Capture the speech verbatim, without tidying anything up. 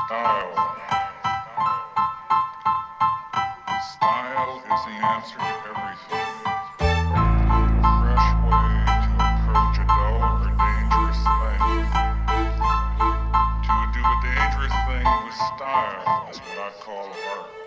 Style. Style is the answer to everything. A fresh way to approach a dull or dangerous thing. To do a dangerous thing with style is what I call art.